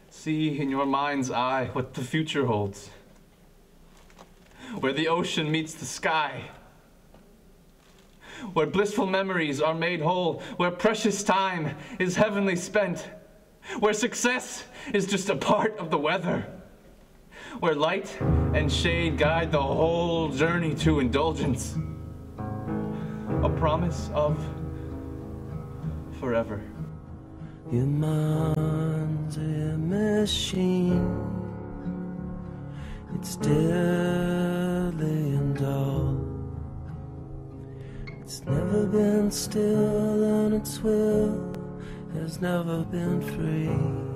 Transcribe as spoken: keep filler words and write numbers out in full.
See in your mind's eye what the future holds, where the ocean meets the sky, where blissful memories are made whole, where precious time is heavenly spent, where success is just a part of the weather, where light and shade guide the whole journey to indulgence, a promise of forever. Your mind's a machine, it's deadly and dull. It's never been still and its will has never been free.